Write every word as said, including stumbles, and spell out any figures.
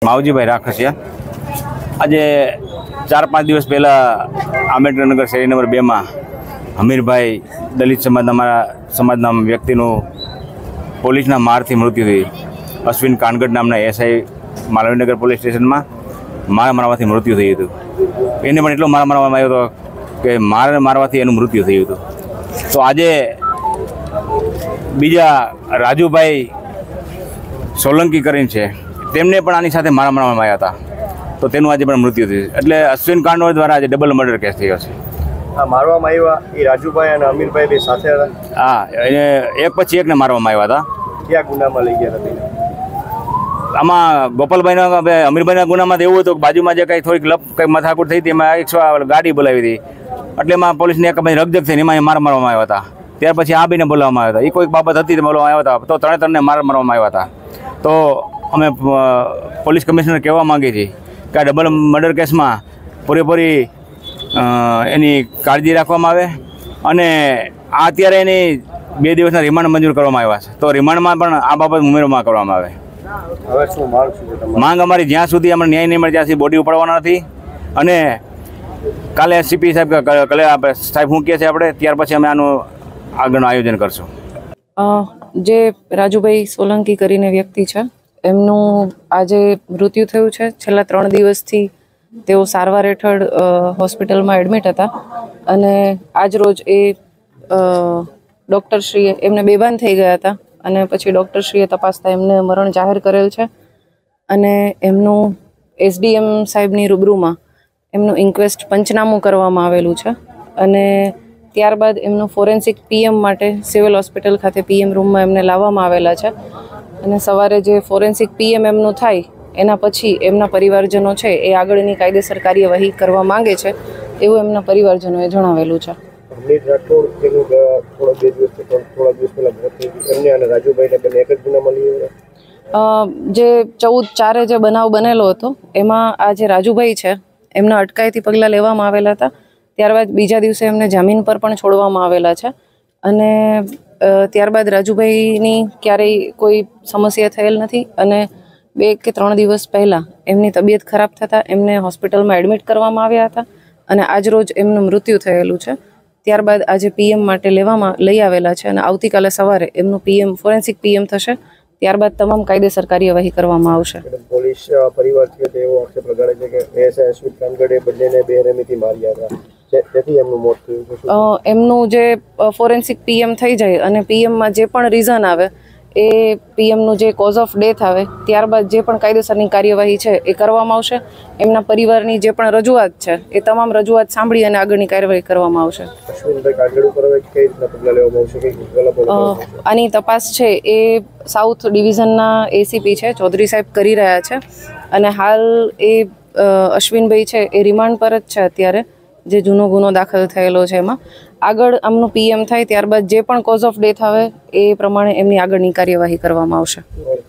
માવજીભાઈ રાખસિયા આજે ચાર પાંચ દિવસ પહેલાં આંબેડકરનગર શેરી નંબર બેમાં હમીરભાઈ દલિત સમાજના અમારા સમાજના વ્યક્તિનું પોલીસના મારથી મૃત્યુ થયું. અશ્વિન કાનગડ નામના એસઆઈ માલવીનગર પોલીસ સ્ટેશનમાં માર મારવાથી મૃત્યુ થયું હતું. એને પણ એટલો માર મારવામાં આવ્યો હતો કે માર મારવાથી એનું મૃત્યુ થયું હતું. તો આજે બીજા રાજુભાઈ સોલંકી કરીને છે, તેમને પણ આની સાથે માર મારવામાં આવ્યા હતા. તો તેનું આજે પણ મૃત્યુ થયું. એટલે અશ્વિન કાંડોળ દ્વારા આજે ડબલ મર્ડર કેસ થયો છે. આ મારવામાં આવ્યા એ રાજુભાઈ અને અમીરભાઈ બે સાથે હતા. હા, એને એક પછી એકને મારવામાં આવ્યા હતા. ક્યાં ગુનામાં લઈ ગયા હતા? આમાં ગોપાલભાઈના અમીરભાઈના ગુનામાં એવું હતું કે બાજુમાં જે કંઈ થોડીક લપ કંઈ મથાકૂટ થઈ હતી, એમાં એકસો ગાડી બોલાવી હતી. એટલે એમાં પોલીસને એક પછી રકજક થઈને એમાં માર મારવામાં આવ્યા હતા. ત્યાર પછી આ બીને બોલાવવામાં આવ્યા હતા. એ કોઈક બાબત હતી બોલાવવામાં આવ્યા હતા. તો ત્રણે ત્રણને માર મારવામાં આવ્યા હતા. તો અમે પોલીસ કમિશનર કહેવા માંગીએ છીએ કે આ ડબલ મર્ડર કેસમાં પૂરેપૂરી એની કાળજી રાખવામાં આવે અને આ અત્યારે એની બે દિવસના રિમાન્ડ મંજૂર કરવામાં આવ્યા છે. તો રિમાન્ડમાં પણ આ બાબત ઉમેરવામાં કરવામાં આવે. હવે શું માંગ છે? માંગ અમારી જ્યાં સુધી અમને ન્યાય નહીં મળે ત્યાં સુધી બોડી ઉપાડવાના નથી. અને કાલે સીપી સાહેબ કાલે આપણે સાહેબ શું કહે છે આપણે ત્યાર પછી અમે આનું આગળનું આયોજન કરશું. જે રાજુભાઈ સોલંકી કરીને વ્યક્તિ છે, એમનું આજે મૃત્યુ થયું છે. છેલ્લા ત્રણ દિવસથી તેઓ સારવાર હેઠળ હોસ્પિટલમાં એડમિટ હતા અને આજ રોજ એ ડૉક્ટરશ્રીએ એમને બેભાન થઈ ગયા હતા અને પછી ડૉક્ટરશ્રીએ તપાસતા એમને મરણ જાહેર કરેલ છે. અને એમનું એસડીએમ સાહેબની રૂબરૂમાં એમનું ઇન્ક્વેસ્ટ પંચનામું કરવામાં આવેલું છે અને ત્યારબાદ એમનું ફોરેન્સિક પીએમ માટે સિવિલ હોસ્પિટલ ખાતે પીએમ રૂમમાં એમને લાવવામાં આવેલા છે. અને સવારે જે ફોરેન્સિક પીએમ એમનું થાય એના પછી એમના પરિવારજનો છે એ આગળની કાયદેસર કાર્યવાહી કરવા માંગે છે એવું એમના પરિવારજનોએ જણાવેલું છે. જે ચૌદ ચારે જે બનાવ બનેલો હતો એમાં આ જે રાજુભાઈ છે એમના અટકાયતી પગલાં લેવામાં આવેલા હતા. ત્યારબાદ બીજા દિવસે એમને જામીન પર પણ છોડવામાં આવેલા છે અને ત્યારબાદ રાજુભાઈની ક્યારેય કોઈ સમસ્યા થયેલ નથી. અને બે કે ત્રણ દિવસ પહેલાં એમની તબિયત ખરાબ થતાં એમને હોસ્પિટલમાં એડમિટ કરવામાં આવ્યા હતા અને આજરોજ એમનું મૃત્યુ થયેલું છે. ત્યારબાદ આજે પીએમ માટે લેવામાં લઈ આવેલા છે અને આવતીકાલે સવારે એમનું પીએમ ફોરેન્સિક પીએમ થશે. ત્યારબાદ તમામ કાયદેસર કાર્યવાહી કરવામાં આવશે. પોલીસ પરિવાર છે તેવો આક્ષેપ લગાડે છે કે એસઆઈ અશ્વિન કાનગડે બંનેને બેરહેમીથી માર્યા હતા, તેથી એમનું મોત થયું. એમનું જે ફોરેન્સિક પીએમ થઈ જાય અને પીએમમાં જે પણ રીઝન આવે એ પીએમનું જે કોઝ ઓફ ડેથ આવે ત્યારબાદ જે પણ કાયદેસરની કાર્યવાહી છે એ કરવામાં આવશે. એમના પરિવારની જે પણ રજૂઆત છે એ તમામ રજૂઆત સાંભળી અને આગળની કાર્યવાહી કરવામાં આવશે. આની તપાસ છે એ સાઉથ ડિવિઝનના એસીપી છે ચૌધરી સાહેબ કરી રહ્યા છે અને હાલ એ અશ્વિનભાઈ છે એ રિમાન્ડ પર જ છે અત્યારે, જે જૂનો ગુનો દાખલ થયેલો છે એમાં. આગળ આમનું પીએમ થાય ત્યારબાદ જે પણ કોઝ ઓફ ડેથ આવે એ પ્રમાણે એમની આગળની કાર્યવાહી કરવામાં આવશે.